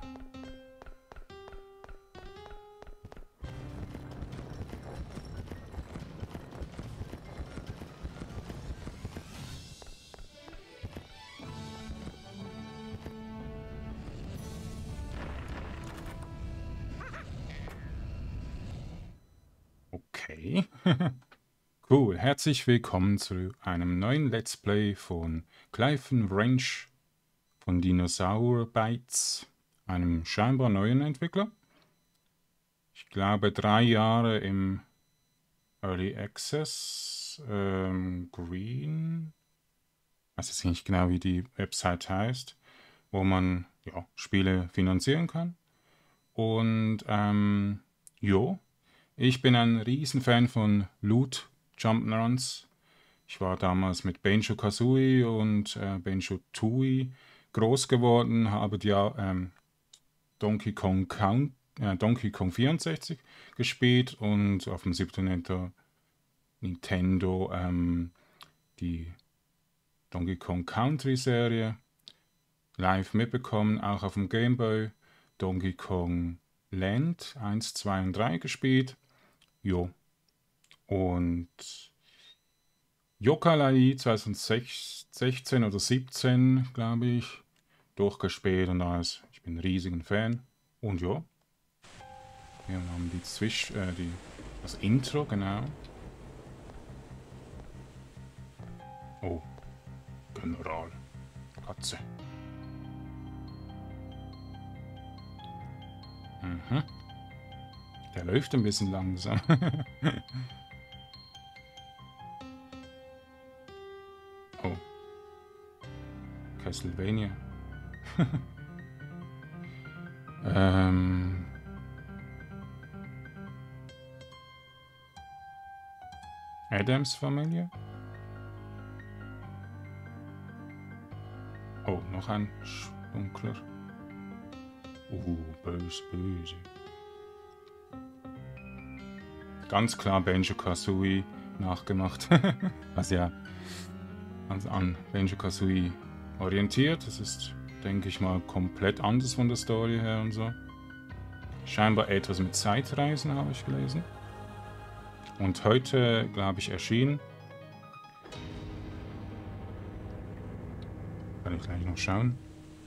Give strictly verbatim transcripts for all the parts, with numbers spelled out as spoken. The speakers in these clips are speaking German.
Okay. Cool, herzlich willkommen zu einem neuen Let's Play von Glyphon Ranch von Dinosaur Bytes, einem scheinbar neuen Entwickler. Ich glaube drei Jahre im Early Access. Ähm, Green. Ich weiß jetzt nicht genau, wie die Website heißt, wo man ja, Spiele finanzieren kann. Und ähm, jo, ich bin ein Riesenfan von Loot Jump'n'Runs. Ich war damals mit Banjo-Kazooie und äh, Banjo-Tooie groß geworden, habe ja ähm, Donkey Kong Count, äh, Donkey Kong vierundsechzig gespielt und auf dem Super Nintendo ähm, die Donkey Kong Country Serie live mitbekommen, auch auf dem Game Boy Donkey Kong Land eins, zwei und drei gespielt. Jo. Und Yooka-Laylee zwanzig sechzehn oder siebzehn, glaube ich, durchgespielt und alles. Ich bin ein riesiger Fan. Und ja, wir haben die Zwisch, äh, die, das Intro, genau. Oh, General. Katze. Mhm. Der läuft ein bisschen langsam. Oh. Castlevania. ähm. Adams Familie. Oh, noch ein dunkler. Uh, böse, böse. Ganz klar Banjo-Kazooie nachgemacht. Also ja, also an Banjo-Kazooie orientiert. Das ist, denke ich mal, komplett anders von der Story her und so. Scheinbar etwas mit Zeitreisen, habe ich gelesen. Und heute, glaube ich, erschienen. Kann ich gleich noch schauen.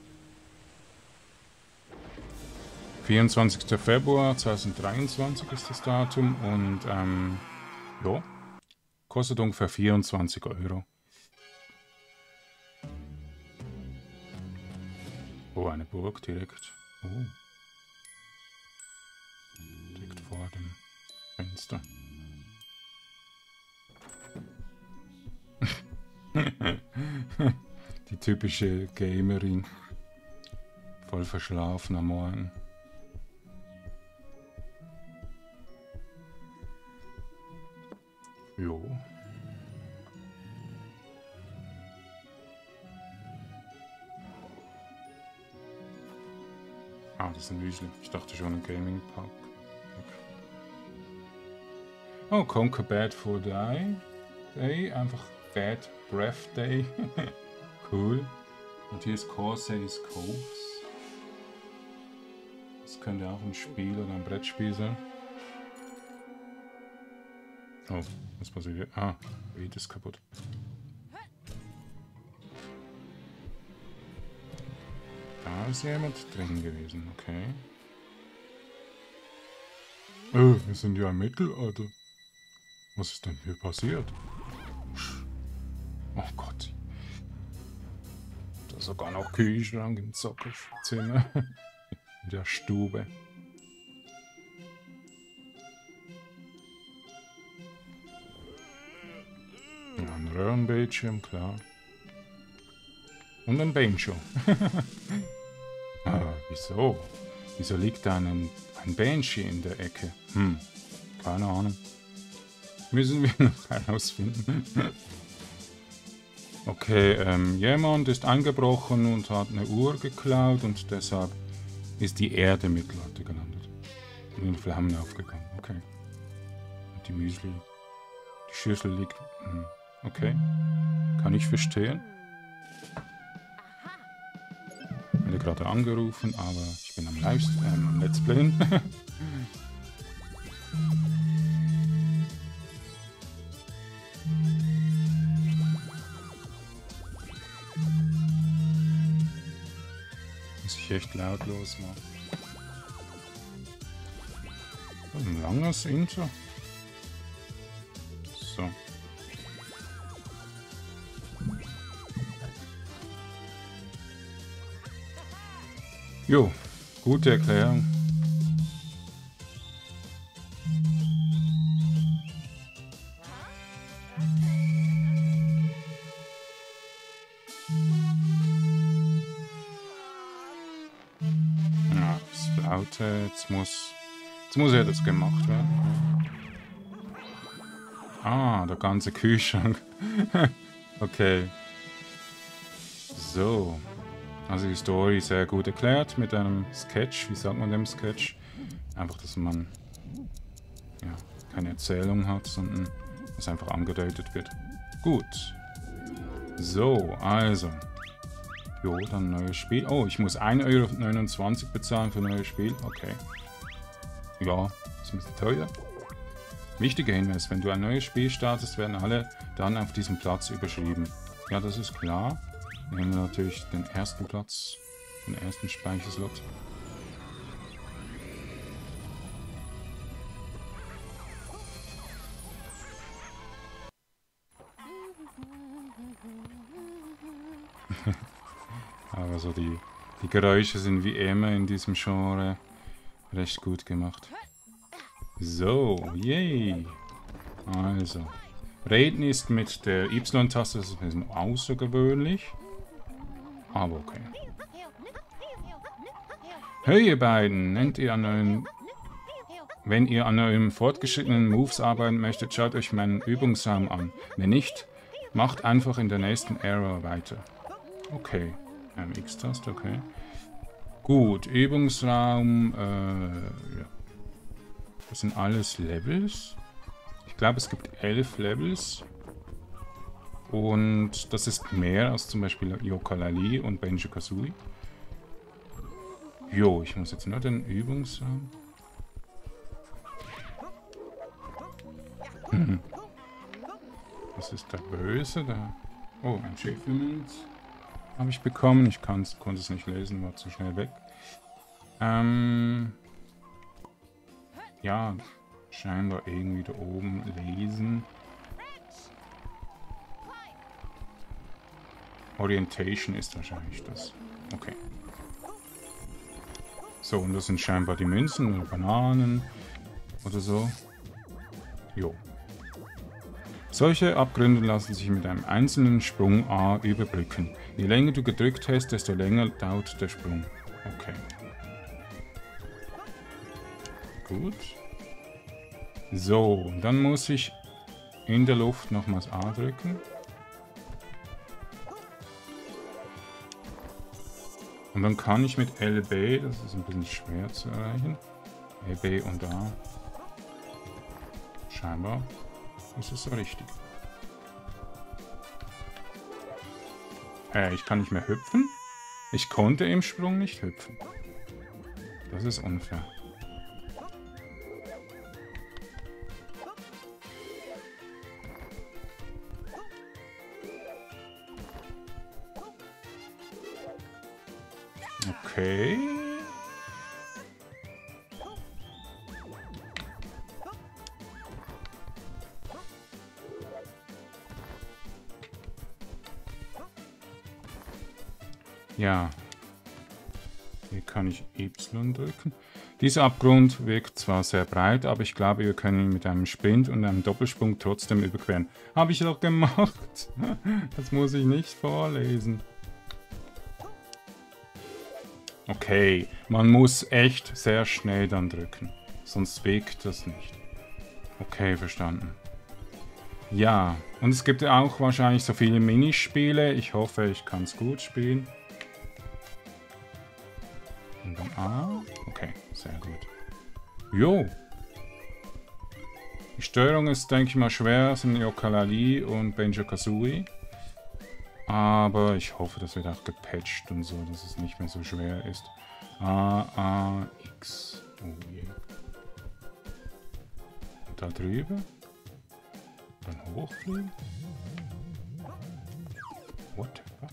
vierundzwanzigster Februar zweitausenddreiundzwanzig ist das Datum und ähm, ja, kostet ungefähr vierundzwanzig Euro. Oh, eine Burg direkt. Oh. Direkt vor dem Fenster. Die typische Gamerin. Voll verschlafen am Morgen. Jo. Ah, das ist ein Müsli. Ich dachte schon ein Gaming Park. Oh, Conquer Bad for Day. Day. Einfach Bad Breath Day. Cool. Und hier ist Corsairs Coves. Das könnte auch ein Spiel oder ein Brettspiel sein. Oh, was passiert hier? Ah, Weed ist kaputt. Da ist jemand drin gewesen, okay. Oh, wir sind ja im Mittelalter. Was ist denn hier passiert? Oh Gott. Da ist sogar noch Kühlschrank im Zockerzimmer. In der Stube. Ja, ein Röhrenbildschirm, klar. Und ein Banjo. Ah, wieso? Wieso liegt da ein, ein Banshee in der Ecke? Hm, keine Ahnung. Müssen wir noch herausfinden. Okay, ähm, jemand ist eingebrochen und hat eine Uhr geklaut und deshalb ist die Erde im Mittelalter gelandet. Und in Flammen aufgegangen. Okay. Und die Müsli. Die Schüssel liegt. Hm. Okay. Kann ich verstehen. Eine wurde gerade angerufen, aber ich bin am Live ähm, Let's Playen. Muss ich echt lautlos machen. Ein langes Intro. So. Jo, gute Erklärung. Ja, das Laute, jetzt muss, jetzt muss ja das gemacht werden. Ah, der ganze Kühlschrank. Okay. So. Also die Story sehr gut erklärt mit einem Sketch. Wie sagt man dem Sketch? Einfach, dass man ja, keine Erzählung hat, sondern es einfach angedeutet wird. Gut. So, also. Jo, dann neues Spiel. Oh, ich muss ein Euro neunundzwanzig bezahlen für ein neues Spiel. Okay. Ja, ist ein bisschen teuer. Wichtiger Hinweis, wenn du ein neues Spiel startest, werden alle dann auf diesem Platz überschrieben. Ja, das ist klar. Nehmen wir natürlich den ersten Platz, den ersten Speicherslot. Aber so die, die Geräusche sind wie immer in diesem Genre recht gut gemacht. So, yay! Also, Reden ist mit der Y-Taste, das ist ein bisschen außergewöhnlich. Aber okay. Hey ihr beiden, nennt ihr an eurem, wenn ihr an eurem fortgeschrittenen Moves arbeiten möchtet, schaut euch meinen Übungsraum an. Wenn nicht, macht einfach in der nächsten Era weiter. Okay, ähm, X-Taste, okay. Gut, Übungsraum, äh, ja. Das sind alles Levels. Ich glaube, es gibt elf Levels. Und das ist mehr als zum Beispiel Yooka-Laylee und Banjo-Kazooie. Jo, ich muss jetzt nur den Übungsraum. Hm. Das ist der Böse. Der oh, ein Achievement habe ich bekommen. Ich konnte es nicht lesen, war zu schnell weg. Ähm, ja, scheinbar irgendwie da oben lesen. Orientation ist wahrscheinlich das. Okay. So, und das sind scheinbar die Münzen oder Bananen oder so. Jo. Solche Abgründe lassen sich mit einem einzelnen Sprung A überbrücken. Je länger du gedrückt hast, desto länger dauert der Sprung. Okay. Gut. So, und dann muss ich in der Luft nochmals A drücken. Und dann kann ich mit L B, das ist ein bisschen schwer zu erreichen, L B und A, scheinbar ist es so richtig. Äh, ich kann nicht mehr hüpfen. Ich konnte im Sprung nicht hüpfen. Das ist unfair. Okay. Ja. Hier kann ich Y drücken. Dieser Abgrund wirkt zwar sehr breit, aber ich glaube, wir können ihn mit einem Sprint und einem Doppelsprung trotzdem überqueren. Habe ich doch gemacht. Das muss ich nicht vorlesen. Okay, man muss echt sehr schnell dann drücken, sonst wirkt das nicht. Okay, verstanden. Ja, und es gibt ja auch wahrscheinlich so viele Minispiele. Ich hoffe, ich kann es gut spielen. Und dann A. Okay, sehr gut. Jo. Die Steuerung ist, denke ich mal, schwer. Das sind Yooka-Laylee und Banjo-Kazooie. Aber ich hoffe, das wird auch gepatcht und so, dass es nicht mehr so schwer ist. A, A, X. Oh je. Und da drüber? Dann hochfliegen? What the fuck?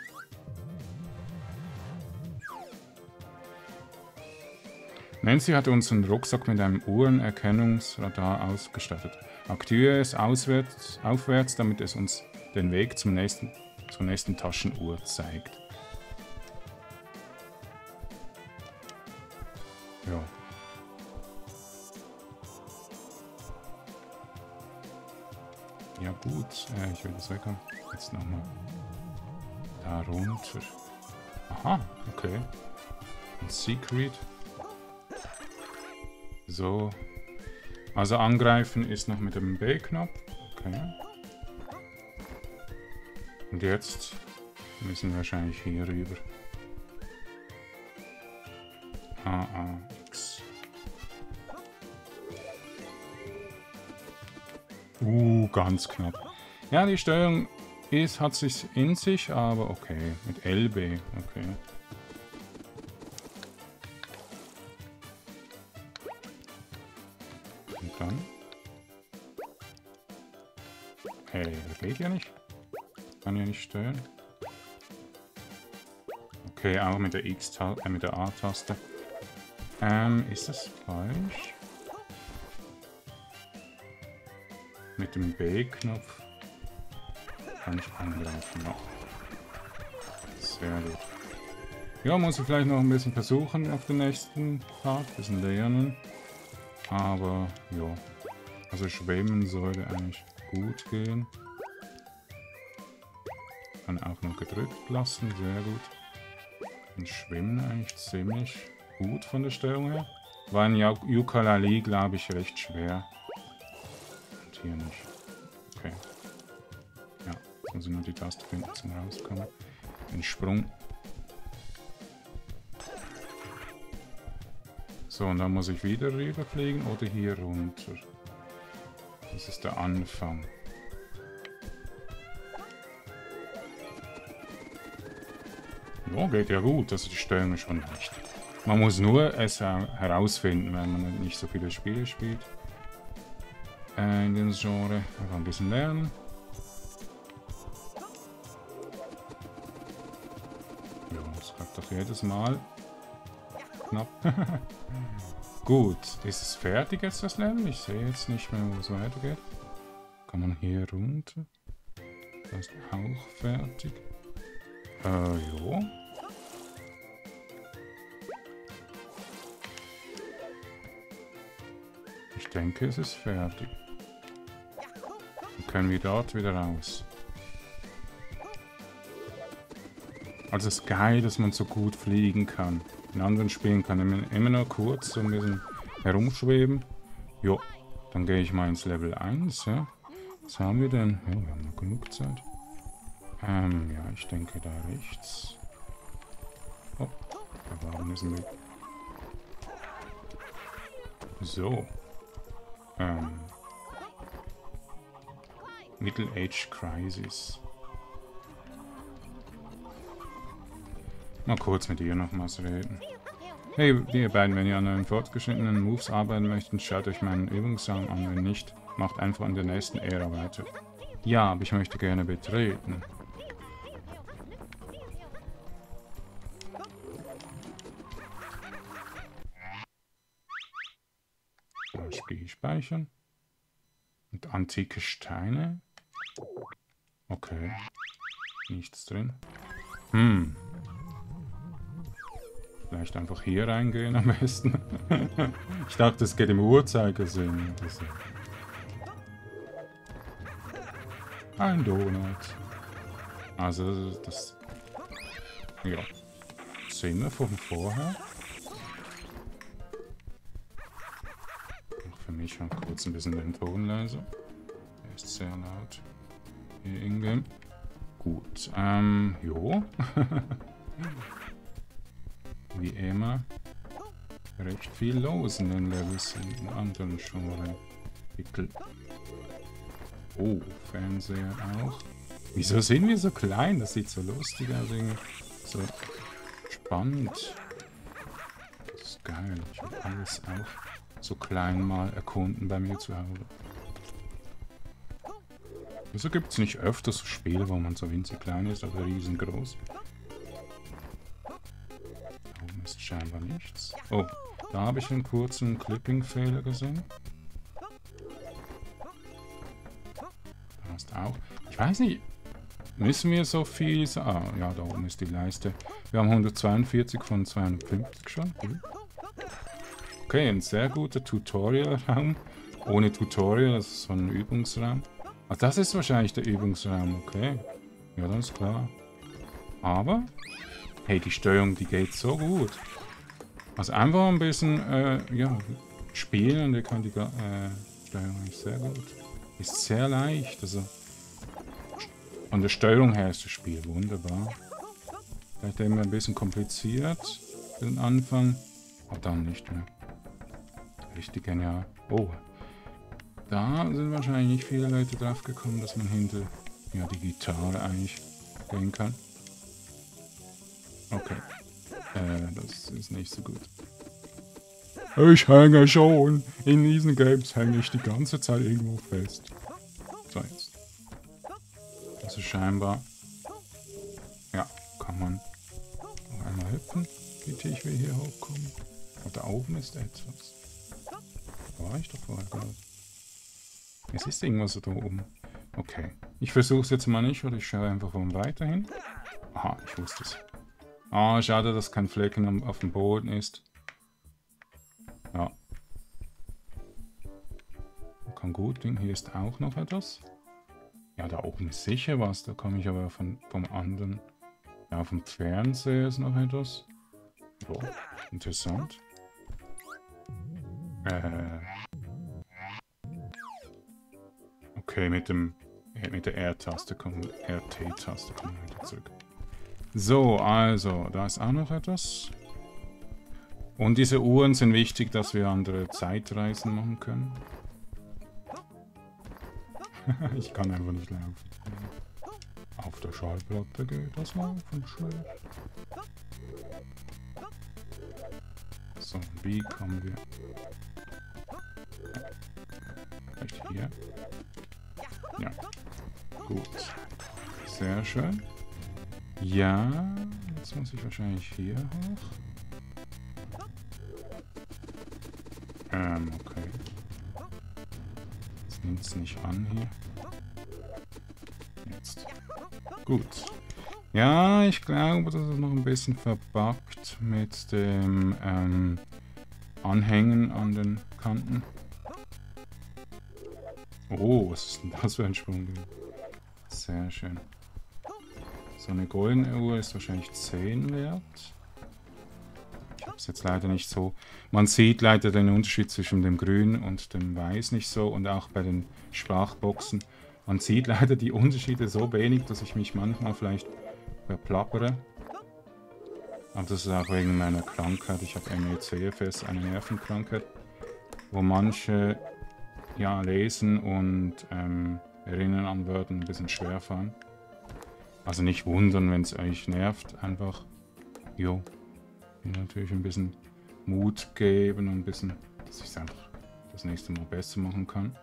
Nancy hat unseren Rucksack mit einem Uhrenerkennungsradar ausgestattet. Aktiviere es auswärts, aufwärts, damit es uns den Weg zum nächsten, zur nächsten Taschenuhr zeigt. Ja. Ja gut, äh, ich will das weg haben. Jetzt nochmal da runter. Aha, okay. Ein Secret. So. Also angreifen ist noch mit dem B-Knopf. Okay. Und jetzt müssen wir wahrscheinlich hier rüber. A, A, X. Uh, ganz knapp. Ja, die Steuerung ist, hat sich in sich, aber okay. Mit L B, okay. Und dann? Hey, das geht ja nicht. Kann ja nicht steuern. Okay, auch mit der X, äh, mit der A-Taste. Ähm, ist das falsch? Mit dem B-Knopf kann ich angreifen. Ja. Sehr gut. Ja, muss ich vielleicht noch ein bisschen versuchen auf den nächsten Tag. Ein bisschen lernen. Aber ja. Also schwimmen sollte eigentlich gut gehen. Kann auch noch gedrückt lassen. Sehr gut. Und schwimmen eigentlich ziemlich gut von der Steuerung her. War in Yooka-Laylee, glaube ich, recht schwer. Und hier nicht. Okay. Ja, jetzt muss ich nur die Taste finden zum Rauskommen. Den Sprung. So, und dann muss ich wieder rüberfliegen oder hier runter. Das ist der Anfang. Ja, geht ja gut, also die Steuerung ist schon leicht. Man muss nur es herausfinden, wenn man nicht so viele Spiele spielt. Äh, in dem Genre. Einfach ein bisschen lernen. Ja, das klappt doch jedes Mal. Knapp. Gut, ist es fertig jetzt das Level? Ich sehe jetzt nicht mehr, wo es weitergeht. Kann man hier runter? Das ist auch fertig. Äh, jo. Ich denke, es ist fertig. Dann können wir dort wieder raus. Also es ist geil, dass man so gut fliegen kann. In anderen Spielen kann man immer nur kurz so ein bisschen herumschweben. Jo, dann gehe ich mal ins Level eins, ja. Was haben wir denn? Ja, wir haben noch genug Zeit. Ähm, ja, ich denke da rechts. Oh, da waren wir sind wir. So. Ähm. Middle Age Crisis. Mal kurz mit ihr nochmals reden. Hey, ihr beiden, wenn ihr an euren fortgeschrittenen Moves arbeiten möchtet, schaut euch meinen Übungsraum an. Wenn nicht, macht einfach an der nächsten Ära weiter. Ja, aber ich möchte gerne betreten. Spiel speichern. Und antike Steine. Okay. Nichts drin. Hm. Vielleicht einfach hier reingehen am besten. Ich dachte, es geht im Uhrzeigersinn. Ein Donut. Also das... Ja. Zimmer von vorher. Auch für mich mal kurz ein bisschen den Ton leiser. Der ist sehr laut. Hier in-game. Gut. Ähm, jo. Wie immer recht viel los in den Levels in anderen Genre. Oh, Fernseher auch. Wieso sind wir so klein? Das sieht so lustig aus. Irgendwie. So spannend. Das ist geil. Ich will alles auch so klein mal erkunden bei mir zu Hause. Wieso gibt es nicht öfter so Spiele, wo man so winzig klein ist, aber riesengroß? Da oben ist scheinbar nichts. Oh, da habe ich einen kurzen Clipping-Fehler gesehen. Da ist auch... Ich weiß nicht, müssen wir so viel... Ah, ja, da oben ist die Leiste. Wir haben hundertzweiundvierzig von zweihundertfünfzig schon. Okay, ein sehr guter Tutorial-Raum. Ohne Tutorial, das ist so ein Übungsraum. Ach, das ist wahrscheinlich der Übungsraum, okay. Ja, das ist klar. Aber, hey, die Steuerung, die geht so gut. Also einfach ein bisschen, äh, ja, spielen und ihr könnt die äh, Steuerung ist sehr gut. Ist sehr leicht, also von der Steuerung her ist das Spiel wunderbar. Vielleicht immer ein bisschen kompliziert für den Anfang, aber dann nicht mehr. Richtig genial. Oh. Da sind wahrscheinlich nicht viele Leute drauf gekommen, dass man hinter ja, die Gitarre eigentlich gehen kann. Okay. Äh, das ist nicht so gut. Ich hänge schon. In diesen Games hänge ich die ganze Zeit irgendwo fest. So, jetzt. Also scheinbar... Ja, kann man noch einmal hüpfen. Bitte, ich will hier hochkommen. Und da oben ist etwas. Da war ich doch vorher gerade. Es ist irgendwas da oben. Okay. Ich versuche es jetzt mal nicht, oder ich schaue einfach von weiter hin. Aha, ich wusste es. Ah, schade, dass kein Flecken auf dem Boden ist. Ja. Kann gut Ding. Hier ist auch noch etwas. Ja, da oben ist sicher was. Da komme ich aber von, vom anderen. Ja, vom Fernseher ist noch etwas. Oh, interessant. Äh... Okay, mit dem mit der R-Taste kommen, R T-Taste kommen wir wieder zurück. So, also, da ist auch noch etwas. Und diese Uhren sind wichtig, dass wir andere Zeitreisen machen können. Ich kann einfach nicht laufen. Auf der Schallplatte geht das Laufen schlecht. So, wie kommen wir? Vielleicht hier. Ja, gut. Sehr schön. Ja, jetzt muss ich wahrscheinlich hier hoch. Ähm, okay. Jetzt nimmt es nicht an hier. Jetzt. Gut. Ja, ich glaube, das ist noch ein bisschen verbuggt mit dem ähm, Anhängen an den Kanten. Oh, was ist denn das für ein Sprung? Sehr schön. So eine goldene Uhr ist wahrscheinlich zehn wert. Ich habe es jetzt leider nicht so... Man sieht leider den Unterschied zwischen dem Grün und dem Weiß nicht so. Und auch bei den Sprachboxen. Man sieht leider die Unterschiede so wenig, dass ich mich manchmal vielleicht verplappere. Aber das ist auch wegen meiner Krankheit. Ich habe M E C F S, eine Nervenkrankheit, wo manche... ja, lesen und ähm, erinnern an Wörter ein bisschen schwer fallen. Also nicht wundern, wenn es euch nervt. Einfach, jo, natürlich ein bisschen Mut geben und ein bisschen, dass ich es einfach das nächste Mal besser machen kann.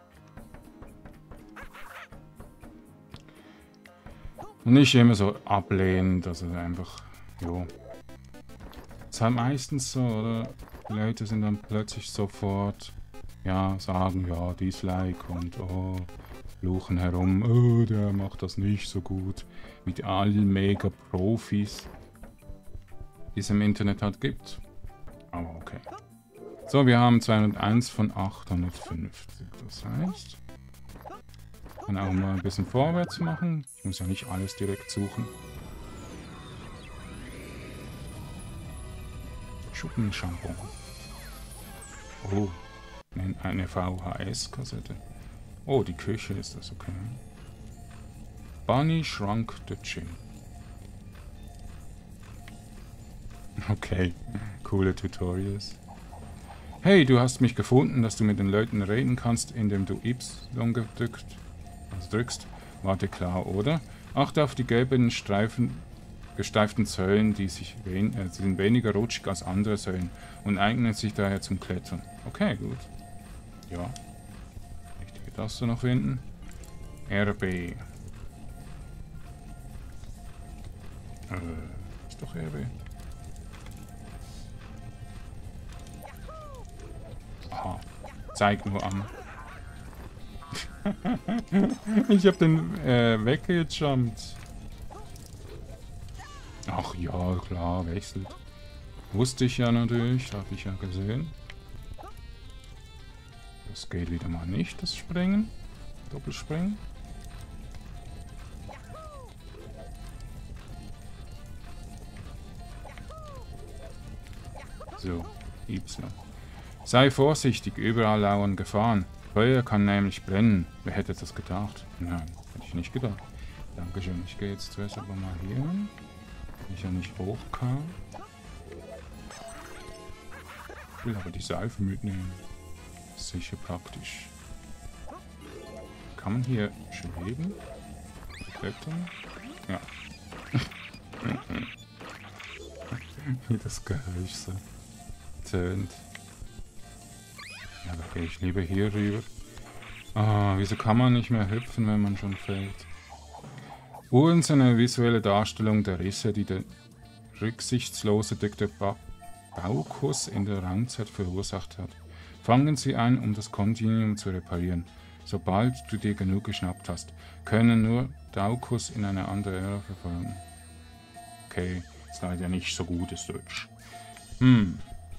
Und nicht immer so ablehnend, also einfach, jo. Es ist halt meistens so, oder? Die Leute sind dann plötzlich sofort... ja, sagen, ja, Dislike und oh, fluchen herum, oh, der macht das nicht so gut, mit allen Mega-Profis, die es im Internet halt gibt. Aber okay. So, wir haben zweihunderteins von achthundertfünfzig, das heißt, ich kann auch mal ein bisschen vorwärts machen, ich muss ja nicht alles direkt suchen. Schuppenshampoo. Oh. Eine V H S-Kassette. Oh, die Küche ist das, okay. Bunny Shrunk the Chin. Okay, coole Tutorials. Hey, du hast mich gefunden, dass du mit den Leuten reden kannst, indem du Y gedrückt, also drückst. Warte, klar, oder? Achte auf die gelben Streifen, gesteiften Säulen, die sich wen äh, sind weniger rutschig als andere Säulen und eignen sich daher zum Klettern. Okay, gut. Ja. Richtige Taste noch finden. R B. Äh, ist doch R B. Aha. Zeig nur an. Ich hab den äh, weggejumpt. Ach ja, klar, wechselt. Wusste ich ja natürlich, habe ich ja gesehen. Das geht wieder mal nicht, das Springen. Doppelspringen. So, Y. Sei vorsichtig, überall lauern Gefahren. Feuer kann nämlich brennen. Wer hätte das gedacht? Nein, hätte ich nicht gedacht. Dankeschön, ich gehe jetzt zuerst aber mal hier hin. Wenn ich ja nicht hoch kann. Ich will aber die Seife mitnehmen. Das ist sicher praktisch. Kann man hier schweben? Klettern? Ja. Wie das Geräusch so tönt. Ja, da gehe ich lieber hier rüber. Ah, wieso kann man nicht mehr hüpfen, wenn man schon fällt? Uhren sind eine visuelle Darstellung der Risse, die der rücksichtslose Doktor ba Baukus in der Raumzeit verursacht hat. Fangen Sie ein, um das Kontinuum zu reparieren. Sobald du dir genug geschnappt hast, können nur Daukus in eine andere Ära verfolgen. Okay, ist leider nicht so gutes Deutsch. Hm.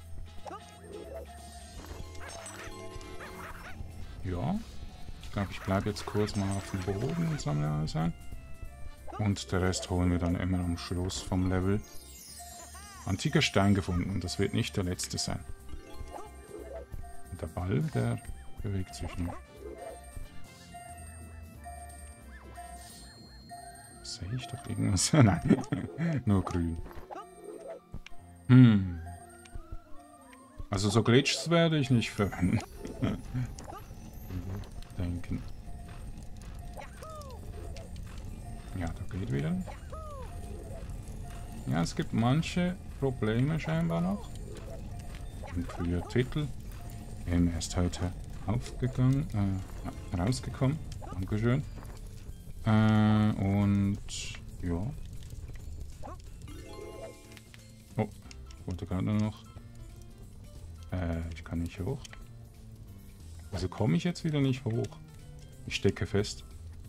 Ja, ich glaube, ich bleibe jetzt kurz mal auf dem Boden und sammle alles ein. Und der Rest holen wir dann immer am Schluss vom Level. Antiker Stein gefunden, das wird nicht der letzte sein. Und der Ball, der bewegt sich nur. Sehe ich doch irgendwas? Nein, nur grün. Hm. Also so Glitches werde ich nicht verwenden. Denken. Ja, da geht wieder. Ja, es gibt manche Probleme scheinbar noch. Und früher Titel. Er ist heute aufgegangen, äh, rausgekommen. Dankeschön. Äh, und ja. Oh, ich wollte gerade noch. Äh, ich kann nicht hoch. Also komme ich jetzt wieder nicht hoch. Ich stecke fest.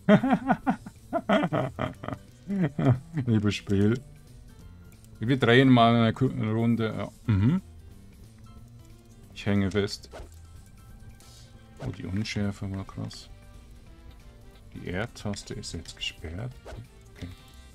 Liebes Spiel. Wir drehen mal eine Runde. Ja. Mhm. Ich hänge fest. Oh, die Unschärfe war krass. Die R-Taste ist jetzt gesperrt. Okay.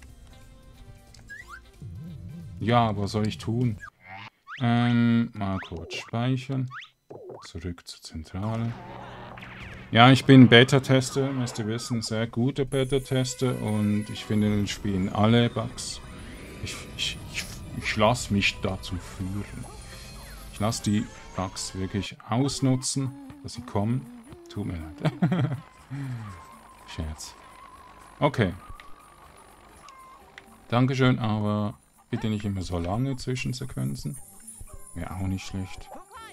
Ja, was soll ich tun? Ähm, mal kurz speichern. Zurück zur Zentrale. Ja, ich bin Beta-Tester, müsst ihr wissen, sehr guter Beta-Tester und ich finde in den Spielen alle Bugs. Ich, ich, ich, ich lasse mich dazu führen. Ich lasse die Bugs wirklich ausnutzen, dass sie kommen. Tut mir leid. Scherz. Okay. Dankeschön, aber bitte nicht immer so lange Zwischensequenzen. Wäre auch nicht schlecht.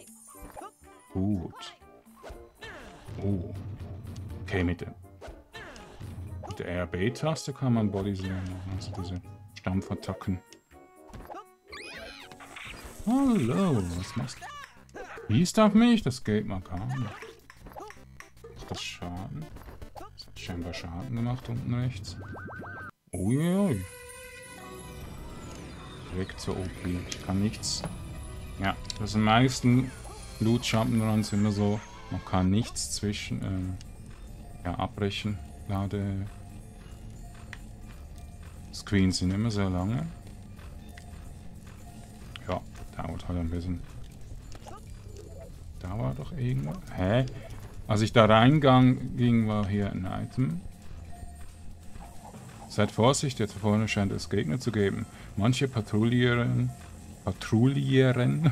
Gut. Oh. Okay, mit der, mit der R B-Taste kann man Bodyslam machen, also diese Stampfattacken. Hallo, was machst du? Schießt auf mich? Das geht mal gar nicht. Macht das Schaden? Das hat scheinbar Schaden gemacht unten rechts. Uiui. Direkt zur O P. Ich kann nichts. Ja, das sind meisten Loot-Jump'n'Runs immer so. Man kann nichts zwischen ähm, ja, abbrechen. Lade Screens sind immer sehr lange. Ja, dauert halt ein bisschen. Da war doch irgendwas. Hä? Als ich da reingang ging, war hier ein Item. Seid vorsichtig, da vorne scheint es Gegner zu geben. Manche patrouillieren, patrouillieren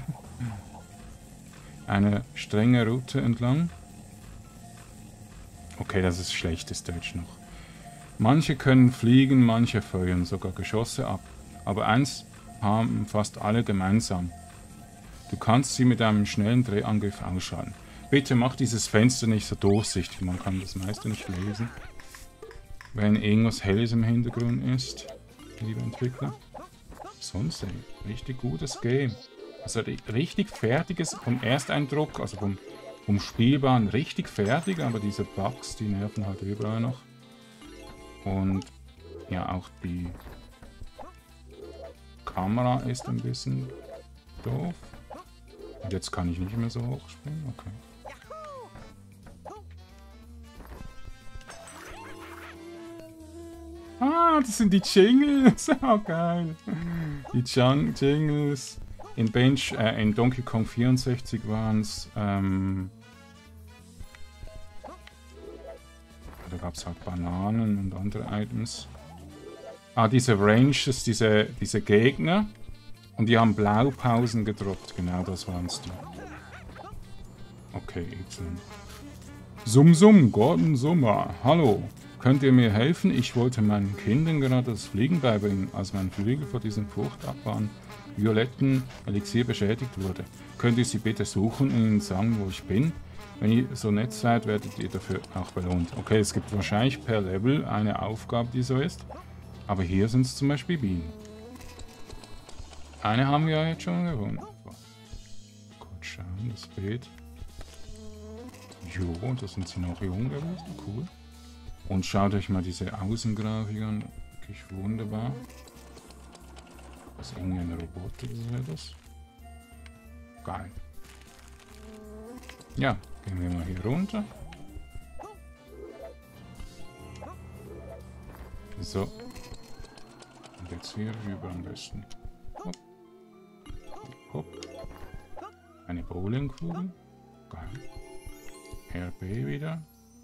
eine strenge Route entlang. Okay, das ist schlechtes Deutsch noch. Manche können fliegen, manche feuern sogar Geschosse ab. Aber eins haben fast alle gemeinsam. Du kannst sie mit einem schnellen Drehangriff ausschalten. Bitte mach dieses Fenster nicht so durchsichtig, man kann das meiste nicht lesen. Wenn irgendwas Helles im Hintergrund ist, liebe Entwickler. Sonst ein richtig gutes Game. Also richtig fertiges vom Ersteindruck, also vom, vom Spielbaren richtig fertig, aber diese Bugs, die nerven halt überall noch. Und ja, auch die Kamera ist ein bisschen doof. Und jetzt kann ich nicht mehr so hoch springen, okay. Ah, das sind die Jingles. Oh, geil. Die Jingles. In Bench, äh, in Donkey Kong vierundsechzig waren es, ähm, da gab es halt Bananen und andere Items. Ah, diese Ranges, diese, diese Gegner. Und die haben Blaupausen gedroppt. Genau, das waren es die. Okay, jetzt. Sum Sum, Gordon Summer. Hallo. Könnt ihr mir helfen? Ich wollte meinen Kindern gerade das Fliegen beibringen, als mein Flügel vor diesem furchtbaren violetten Elixier beschädigt wurde. Könnt ihr sie bitte suchen und ihnen sagen, wo ich bin? Wenn ihr so nett seid, werdet ihr dafür auch belohnt. Okay, es gibt wahrscheinlich per Level eine Aufgabe, die so ist. Aber hier sind es zum Beispiel Bienen. Eine haben wir ja jetzt schon gewonnen. Gut schauen, das Bild. Jo, da sind sie noch jung gewesen. Cool. Und schaut euch mal diese Außengrafik an. Wirklich wunderbar. Das ist irgendwie ein Roboter oder das? Geil. Ja, gehen wir mal hier runter. So. Und jetzt hier rüber am besten. Hopp. Hopp. Eine Bowlingkugel. Geil. R B wieder.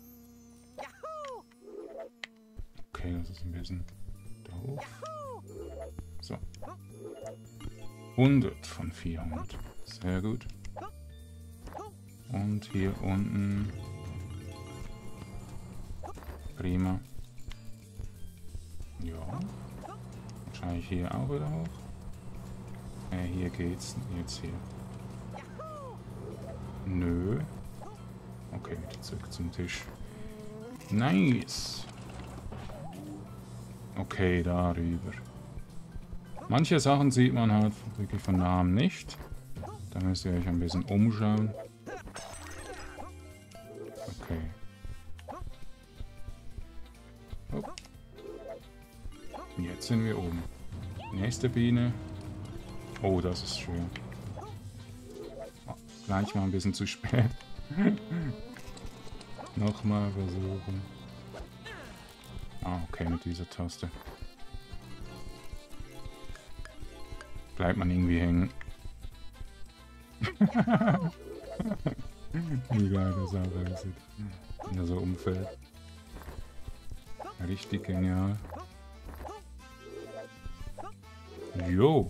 Okay, das ist ein bisschen doof. So. hundert von vierhundert. Sehr gut. Und hier unten. Prima. Ja. Wahrscheinlich hier auch wieder hoch. Äh, hier geht's. Jetzt hier. Nö. Okay, wieder zurück zum Tisch. Nice. Okay, darüber. Manche Sachen sieht man halt wirklich von nahem nicht. Da müsst ihr euch ein bisschen umschauen. Okay. Oh. Jetzt sind wir oben. Nächste Biene. Oh, das ist schön. Oh, gleich mal ein bisschen zu spät. Nochmal versuchen. Ah, okay, mit dieser Taste. Bleibt man irgendwie hängen. Wie geil das auch aussieht. Wenn er so umfällt. Richtig genial. Jo.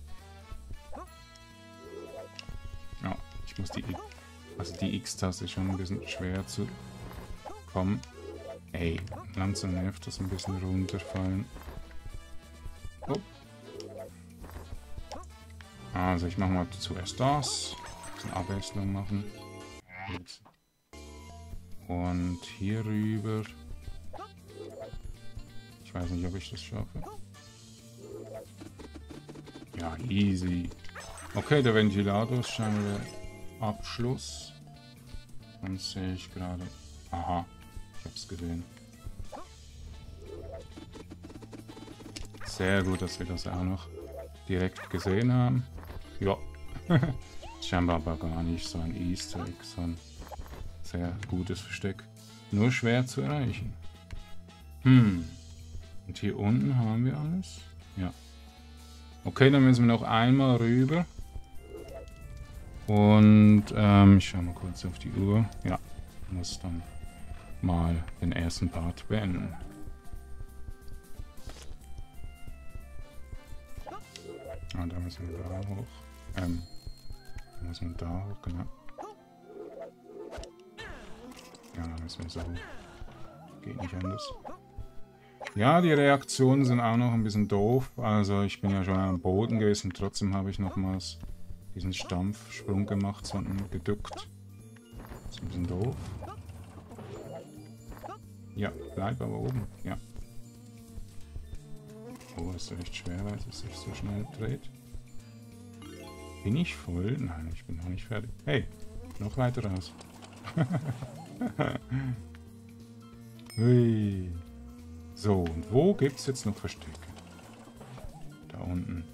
Ja, ich muss die... Also die X-Taste ist schon ein bisschen schwer zu kommen. Ey, langsam nervt das ein bisschen runterfallen. Oh. Also ich mache mal zuerst das. Ein bisschen Abwechslung machen. Und hier rüber. Ich weiß nicht, ob ich das schaffe. Ja, easy. Okay, der Ventilator ist scheinbar der Abschluss. Dann sehe ich gerade... Aha, ich habe es gesehen. Sehr gut, dass wir das auch noch direkt gesehen haben. Ja. Scheinbar aber gar nicht so ein Easter Egg, sondern sehr gutes Versteck. Nur schwer zu erreichen. Hm. Und hier unten haben wir alles. Ja. Okay, dann müssen wir noch einmal rüber. Und ähm, ich schaue mal kurz auf die Uhr. Ja, muss dann mal den ersten Part beenden. Ah, da müssen wir da hoch. Ähm, da müssen wir da hoch, genau. Ja, da müssen wir so hoch. Geht nicht anders. Ja, die Reaktionen sind auch noch ein bisschen doof. Also ich bin ja schon am Boden gewesen. Trotzdem habe ich nochmals diesen Stampfsprung gemacht, sondern geduckt. Das ist ein bisschen doof. Ja, bleib aber oben. Ja. Oh, das ist echt schwer, weil es sich so schnell dreht. Bin ich voll? Nein, ich bin noch nicht fertig. Hey, noch weiter raus. Hui. So, und wo gibt es jetzt noch Verstecke? Da unten.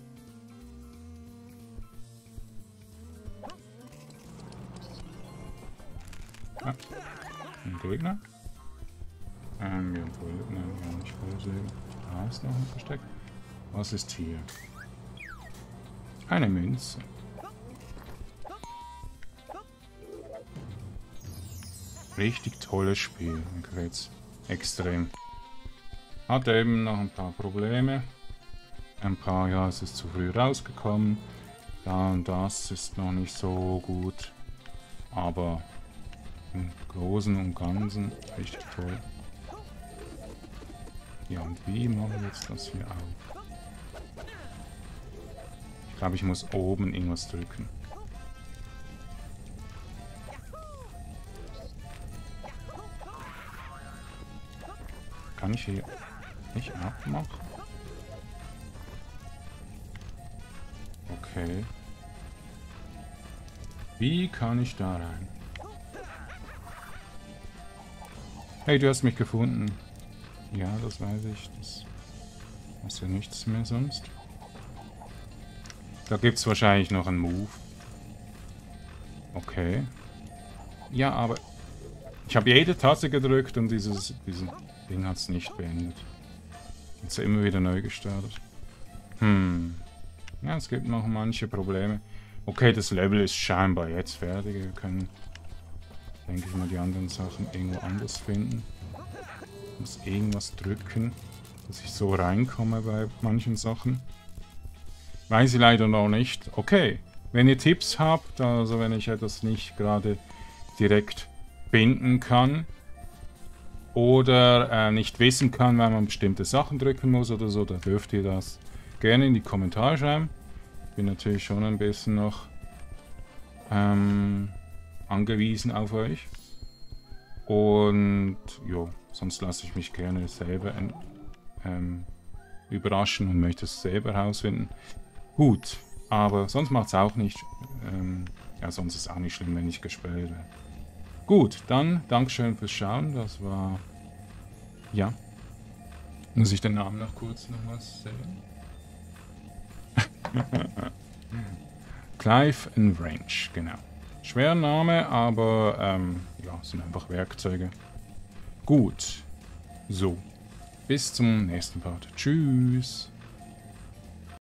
Ah, ein Gegner. Ähm, wir haben voll, nein, wir haben nicht volles Leben. Da ist noch ein Versteck. Was ist hier? Eine Münze. Richtig tolles Spiel. Mir gefällt's extrem. Hat eben noch ein paar Probleme. Ein paar, ja, es ist zu früh rausgekommen. Da und das ist noch nicht so gut. Aber im Großen und Ganzen richtig toll. Ja, und wie machen wir jetzt das hier auf? Ich glaube, ich muss oben irgendwas drücken. Kann ich hier nicht abmachen? Okay. Wie kann ich da rein? Hey, du hast mich gefunden. Ja, das weiß ich. Das ist ja nichts mehr sonst. Da gibt es wahrscheinlich noch einen Move. Okay. Ja, aber ich habe jede Taste gedrückt und dieses, dieses Ding hat es nicht beendet. Jetzt immer wieder neu gestartet. Hm. Ja, es gibt noch manche Probleme. Okay, das Level ist scheinbar jetzt fertig. Wir können, denke ich mal, die anderen Sachen irgendwo anders finden. Ich muss irgendwas drücken, dass ich so reinkomme bei manchen Sachen. Weiß ich leider noch nicht. Okay, wenn ihr Tipps habt, also wenn ich etwas nicht gerade direkt binden kann oder äh, nicht wissen kann, weil man bestimmte Sachen drücken muss oder so, dann dürft ihr das gerne in die Kommentare schreiben. Ich bin natürlich schon ein bisschen noch ähm, angewiesen auf euch. Und ja, sonst lasse ich mich gerne selber ähm, überraschen und möchte es selber herausfinden. Gut, aber sonst macht es auch nicht. Ähm, ja, sonst ist es auch nicht schlimm, wenn ich gesperrt werde. Gut, dann Dankeschön fürs Schauen. Das war... Ja. Muss ich den Namen noch kurz noch was sehen? Clive and Wrench, genau. Schwerer Name, aber ähm, ja, sind einfach Werkzeuge. Gut. So. Bis zum nächsten Part. Tschüss.